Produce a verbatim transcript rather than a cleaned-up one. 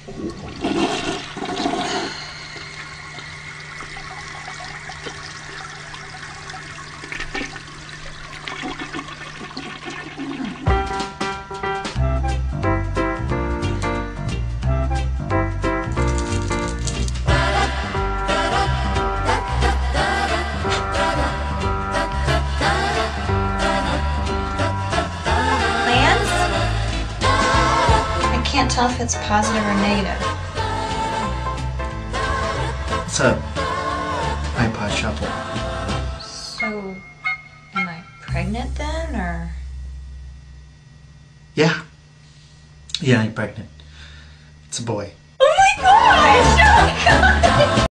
I can't tell if it's positive or negative. It's a iPod Shuffle. So, am I pregnant then, or? Yeah. Yeah, I'm pregnant. It's a boy. Oh my gosh! Oh my god!